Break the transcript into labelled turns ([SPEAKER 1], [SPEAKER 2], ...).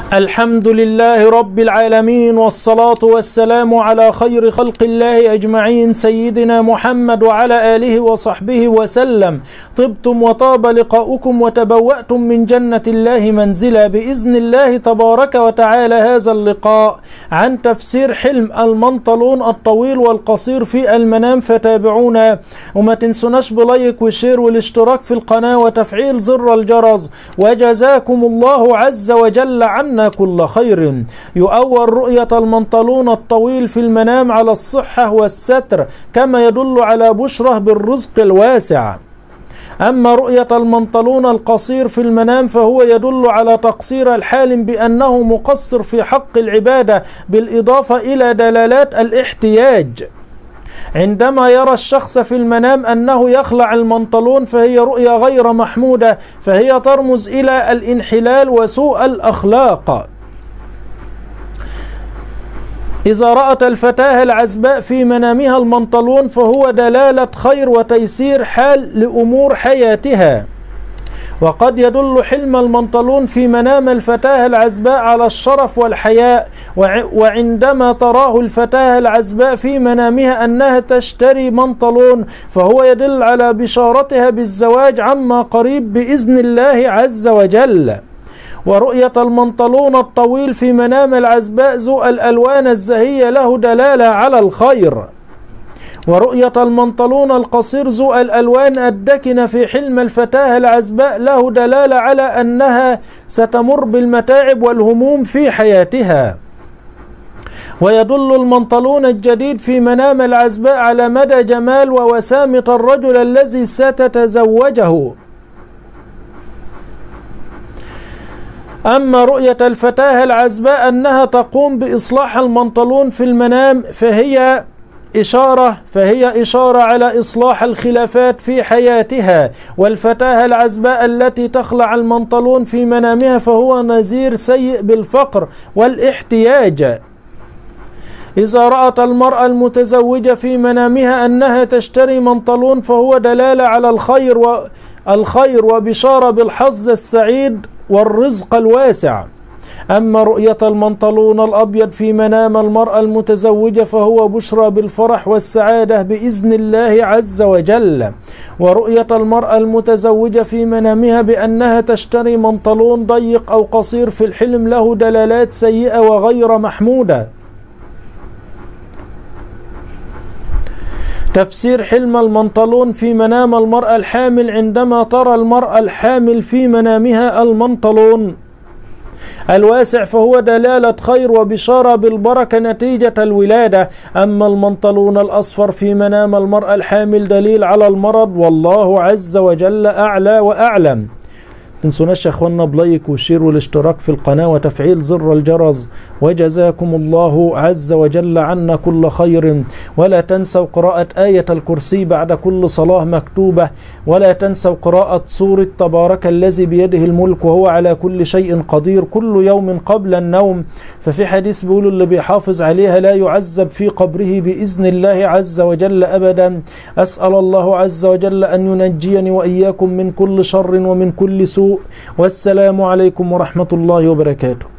[SPEAKER 1] الحمد لله رب العالمين، والصلاة والسلام على خير خلق الله أجمعين سيدنا محمد وعلى آله وصحبه وسلم. طبتم وطاب لقاؤكم وتبوأتم من جنة الله منزلا بإذن الله تبارك وتعالى. هذا اللقاء عن تفسير حلم المنطلون الطويل والقصير في المنام، فتابعونا وما تنسوناش بلايك وشير والاشتراك في القناة وتفعيل زر الجرس، وجزاكم الله عز وجل عنا كل خير. يؤول رؤية المنطلون الطويل في المنام على الصحة والستر، كما يدل على بشرة بالرزق الواسع. أما رؤية المنطلون القصير في المنام فهو يدل على تقصير الحالم بأنه مقصر في حق العبادة، بالإضافة إلى دلالات الاحتياج. عندما يرى الشخص في المنام أنه يخلع المنطلون فهي رؤية غير محمودة، فهي ترمز إلى الانحلال وسوء الأخلاق. إذا رأت الفتاة العزباء في منامها المنطلون فهو دلالة خير وتيسير حال لأمور حياتها. وقد يدل حلم المنطلون في منام الفتاة العزباء على الشرف والحياء، وعندما تراه الفتاة العزباء في منامها أنها تشتري منطلون فهو يدل على بشارتها بالزواج عما قريب بإذن الله عز وجل. ورؤية المنطلون الطويل في منام العزباء ذو الألوان الزهية له دلالة على الخير. ورؤية المنطلون القصير ذو الألوان الدكنة في حلم الفتاة العزباء له دلالة على أنها ستمر بالمتاعب والهموم في حياتها. ويدل المنطلون الجديد في منام العزباء على مدى جمال ووسامة الرجل الذي ستتزوجه. أما رؤية الفتاة العزباء أنها تقوم بإصلاح المنطلون في المنام فهي إشارة على إصلاح الخلافات في حياتها. والفتاة العزباء التي تخلع المنطلون في منامها فهو نذير سيء بالفقر والاحتياج. إذا رأت المرأة المتزوجة في منامها أنها تشتري منطلون فهو دلالة على الخير وبشارة بالحظ السعيد والرزق الواسع. أما رؤية المنطلون الأبيض في منام المرأة المتزوجة فهو بشرى بالفرح والسعادة بإذن الله عز وجل. ورؤية المرأة المتزوجة في منامها بأنها تشتري منطلون ضيق أو قصير في الحلم له دلالات سيئة وغير محمودة. تفسير حلم المنطلون في منام المرأة الحامل. عندما ترى المرأة الحامل في منامها المنطلون الواسع فهو دلالة خير وبشارة بالبركة نتيجة الولادة. أما المنطلون الأصفر في منام المرأة الحامل دليل على المرض، والله عز وجل أعلى وأعلم. تنسوناش يا اخوانا بلايك وشير والاشتراك في القناة وتفعيل زر الجرس، وجزاكم الله عز وجل عنا كل خير. ولا تنسوا قراءة آية الكرسي بعد كل صلاة مكتوبة، ولا تنسوا قراءة سورة تبارك الذي بيده الملك وهو على كل شيء قدير كل يوم قبل النوم. ففي حديث بيقولوا اللي بيحافظ عليها لا يعذب في قبره بإذن الله عز وجل أبدا. أسأل الله عز وجل أن ينجيني وإياكم من كل شر ومن كل سوء. والسلام عليكم ورحمة الله وبركاته.